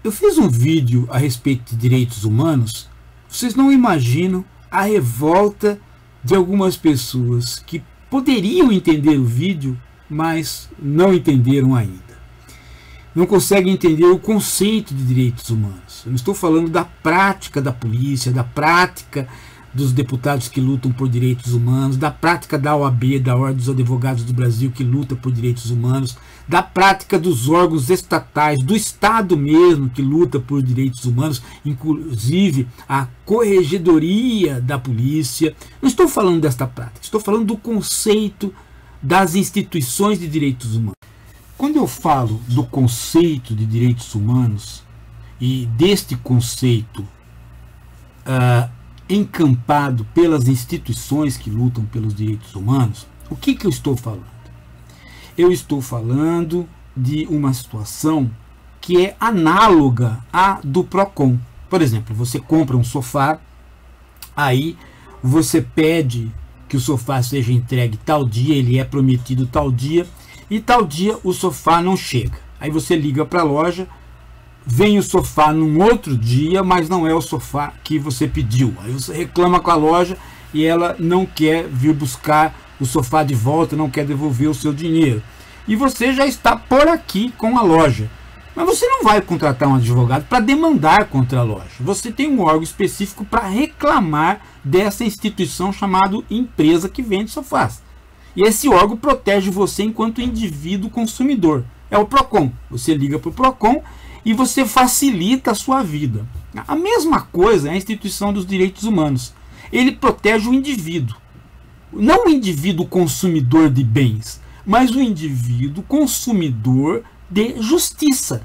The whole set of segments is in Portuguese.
Eu fiz um vídeo a respeito de direitos humanos. Vocês não imaginam a revolta de algumas pessoas que poderiam entender o vídeo, mas não entenderam ainda. Não conseguem entender o conceito de direitos humanos. Eu não estou falando da prática da polícia, da prática dos deputados que lutam por direitos humanos, da prática da OAB, da Ordem dos Advogados do Brasil, que luta por direitos humanos, da prática dos órgãos estatais, do Estado mesmo, que luta por direitos humanos, inclusive a corregedoria da polícia. Não estou falando desta prática, estou falando do conceito das instituições de direitos humanos. Quando eu falo do conceito de direitos humanos e deste conceito encampado pelas instituições que lutam pelos direitos humanos, o que eu estou falando? Eu estou falando de uma situação que é análoga à do PROCON. Por exemplo, você compra um sofá, aí você pede que o sofá seja entregue tal dia, ele é prometido tal dia, e tal dia o sofá não chega. Aí você liga para a loja, vem o sofá num outro dia, mas não é o sofá que você pediu. Aí você reclama com a loja e ela não quer vir buscar o sofá de volta, não quer devolver o seu dinheiro. E você já está por aqui com a loja. Mas você não vai contratar um advogado para demandar contra a loja. Você tem um órgão específico para reclamar dessa instituição chamada empresa que vende sofás. E esse órgão protege você enquanto indivíduo consumidor. É o PROCON. Você liga para o PROCON e você facilita a sua vida. A mesma coisa é a instituição dos direitos humanos. Ele protege o indivíduo. Não o indivíduo consumidor de bens, mas o indivíduo consumidor de justiça.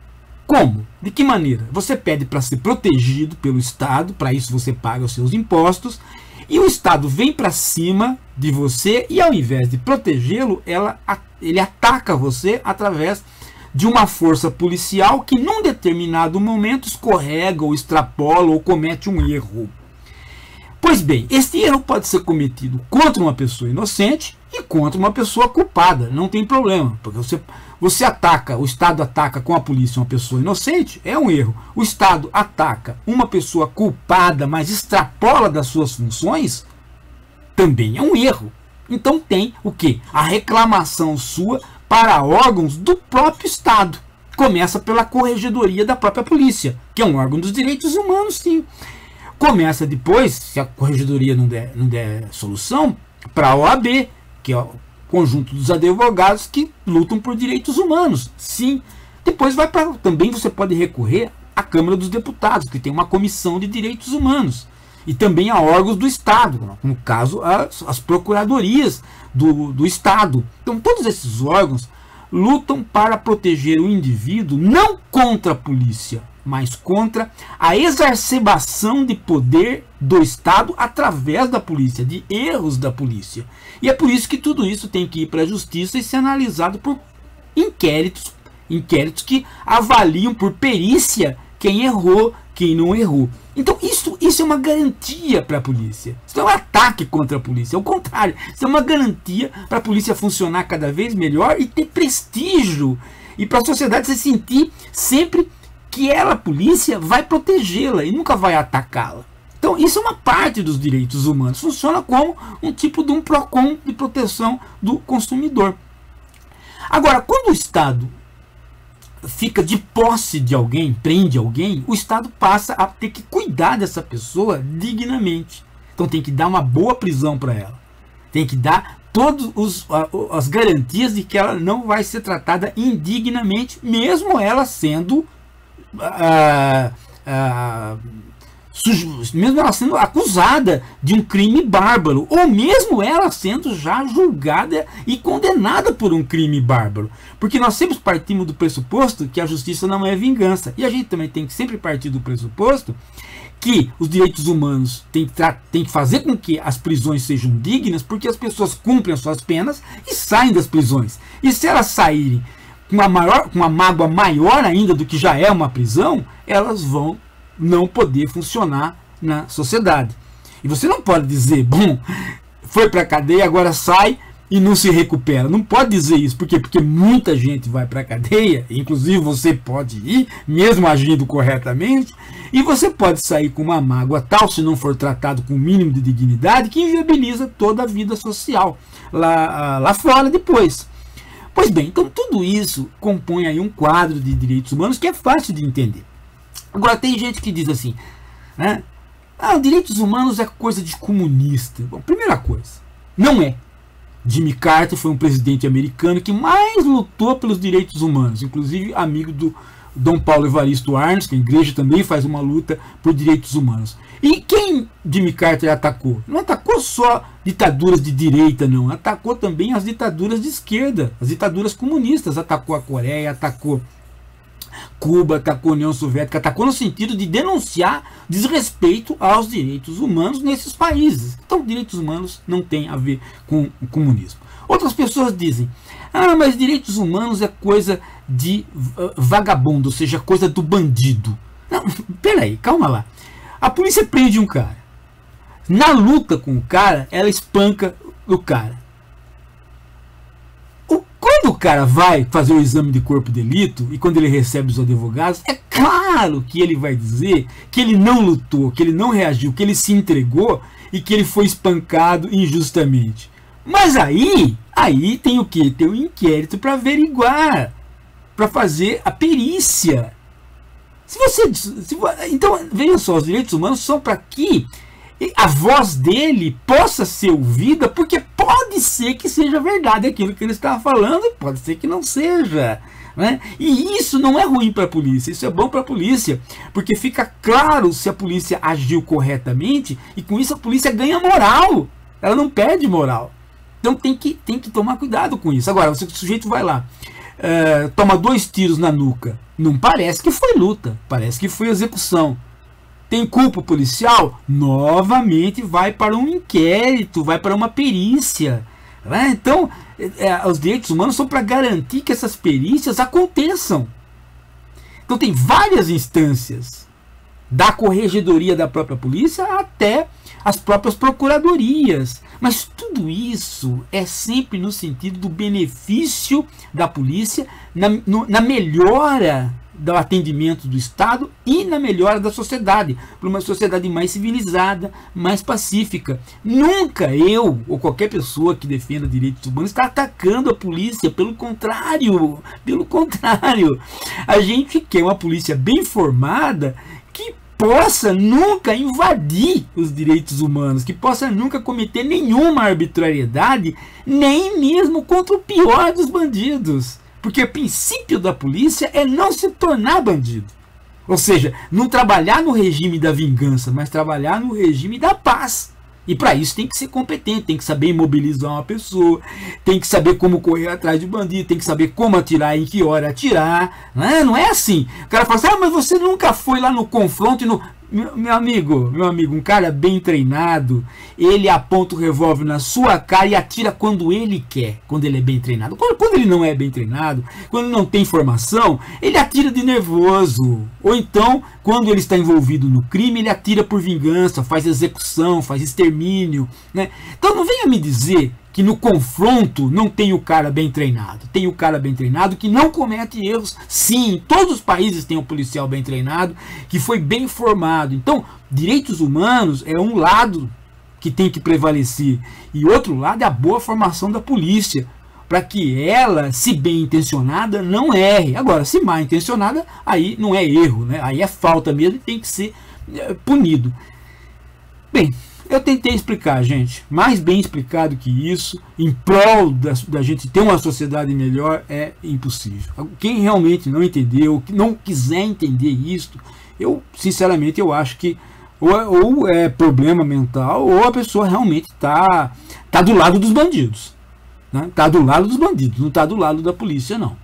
Como? De que maneira? Você pede para ser protegido pelo Estado, para isso você paga os seus impostos, e o Estado vem para cima de você e ao invés de protegê-lo, ele ataca você através de uma força policial que num determinado momento escorrega ou extrapola ou comete um erro. Pois bem, este erro pode ser cometido contra uma pessoa inocente e contra uma pessoa culpada, não tem problema, porque você ataca, o Estado ataca com a polícia uma pessoa inocente, é um erro. O Estado ataca uma pessoa culpada, mas extrapola das suas funções, também é um erro. Então tem o quê? A reclamação sua para órgãos do próprio Estado. Começa pela corregedoria da própria polícia, que é um órgão dos direitos humanos, sim. Começa depois, se a corregedoria não der solução, para a OAB, que é o conjunto dos advogados que lutam por direitos humanos, sim. Depois vai para, também você pode recorrer à Câmara dos Deputados, que tem uma comissão de direitos humanos, e também a órgãos do Estado, no caso as procuradorias do Estado. Então todos esses órgãos lutam para proteger o indivíduo não contra a polícia, mas contra a exacerbação de poder do Estado através da polícia, de erros da polícia. E é por isso que tudo isso tem que ir para a justiça e ser analisado por inquéritos que avaliam por perícia quem errou, quem não errou. Então isso é uma garantia para a polícia. Isso não é um ataque contra a polícia, é o contrário. Isso é uma garantia para a polícia funcionar cada vez melhor e ter prestígio. E para a sociedade se sentir sempre que ela, a polícia, vai protegê-la e nunca vai atacá-la. Então isso é uma parte dos direitos humanos. Funciona como um tipo de um PROCON de proteção do consumidor. Agora, quando o Estado fica de posse de alguém, prende alguém, o Estado passa a ter que cuidar dessa pessoa dignamente. Então tem que dar uma boa prisão para ela. Tem que dar todas as garantias de que ela não vai ser tratada indignamente, mesmo ela sendo mesmo ela sendo acusada de um crime bárbaro, ou mesmo ela sendo já julgada e condenada por um crime bárbaro. Porque nós sempre partimos do pressuposto que a justiça não é vingança. E a gente também tem que sempre partir do pressuposto que os direitos humanos têm que fazer com que as prisões sejam dignas, porque as pessoas cumprem as suas penas e saem das prisões. E se elas saírem com uma mágoa maior ainda do que já é uma prisão, elas vão não poder funcionar na sociedade. E você não pode dizer, bom, foi para a cadeia, agora sai e não se recupera. Não pode dizer isso. Por quê? Porque muita gente vai para a cadeia, inclusive você pode ir, mesmo agindo corretamente, e você pode sair com uma mágoa tal, se não for tratado com o mínimo de dignidade, que inviabiliza toda a vida social lá fora depois. Pois bem, então tudo isso compõe aí um quadro de direitos humanos que é fácil de entender. Agora tem gente que diz assim, né? Direitos humanos é coisa de comunista. Bom, primeira coisa, não é. Jimmy Carter foi um presidente americano que mais lutou pelos direitos humanos, inclusive amigo do Dom Paulo Evaristo Arns, que a igreja também faz uma luta por direitos humanos. E quem Jimmy Carter atacou? Não atacou só ditaduras de direita, não. Atacou também as ditaduras de esquerda, as ditaduras comunistas. Atacou a Coreia, atacou Cuba, atacou a União Soviética, atacou no sentido de denunciar desrespeito aos direitos humanos nesses países. Então, direitos humanos não tem a ver com o comunismo. Outras pessoas dizem, mas direitos humanos é coisa de vagabundo, ou seja, coisa do bandido. Não, peraí, calma lá. A polícia prende um cara. Na luta com o cara, ela espanca o cara. Quando o cara vai fazer o exame de corpo de delito e quando ele recebe os advogados, é claro que ele vai dizer que ele não lutou, que ele não reagiu, que ele se entregou e que ele foi espancado injustamente. Mas aí tem o quê? Tem um inquérito para averiguar, para fazer a perícia. Então, veja só, os direitos humanos são para que a voz dele possa ser ouvida, porque pode ser que seja verdade aquilo que ele estava falando, pode ser que não seja, né? E isso não é ruim para a polícia, isso é bom para a polícia, porque fica claro se a polícia agiu corretamente, e com isso a polícia ganha moral, ela não perde moral. Então tem que tomar cuidado com isso. Agora, o sujeito vai lá, toma 2 tiros na nuca, não parece que foi luta, parece que foi execução. Tem culpa policial? Novamente vai para um inquérito, vai para uma perícia. Né? Então, os direitos humanos são para garantir que essas perícias aconteçam. Então tem várias instâncias, da corregedoria da própria polícia até as próprias procuradorias. Mas tudo isso é sempre no sentido do benefício da polícia, na melhora do atendimento do Estado e na melhora da sociedade, para uma sociedade mais civilizada, mais pacífica. Nunca eu ou qualquer pessoa que defenda direitos humanos está atacando a polícia, pelo contrário, a gente quer uma polícia bem formada que possa nunca invadir os direitos humanos, que possa nunca cometer nenhuma arbitrariedade, nem mesmo contra o pior dos bandidos. Porque o princípio da polícia é não se tornar bandido. Ou seja, não trabalhar no regime da vingança, mas trabalhar no regime da paz. E para isso tem que ser competente, tem que saber imobilizar uma pessoa, tem que saber como correr atrás de bandido, tem que saber como atirar, em que hora atirar. Não é assim. O cara fala assim, mas você nunca foi lá no confronto e no... Meu amigo, um cara bem treinado, ele aponta o revólver na sua cara e atira quando ele quer, quando ele é bem treinado. Quando ele não é bem treinado, quando não tem formação, ele atira de nervoso. Ou então, quando ele está envolvido no crime, ele atira por vingança, faz execução, faz extermínio, né? Então não venha me dizer que no confronto não tem o cara bem treinado. Tem o cara bem treinado que não comete erros. Sim, todos os países têm um policial bem treinado, que foi bem formado. Então, direitos humanos é um lado que tem que prevalecer. E outro lado é a boa formação da polícia, para que ela, se bem intencionada, não erre. Agora, se mal intencionada, aí não é erro, né? Aí é falta mesmo e tem que ser punido. Bem, eu tentei explicar, gente, mais bem explicado que isso, em prol da gente ter uma sociedade melhor, é impossível. Quem realmente não entendeu, não quiser entender isso, sinceramente, eu acho que ou é problema mental, ou a pessoa realmente tá do lado dos bandidos. Né? Tá do lado dos bandidos, não tá do lado da polícia, não.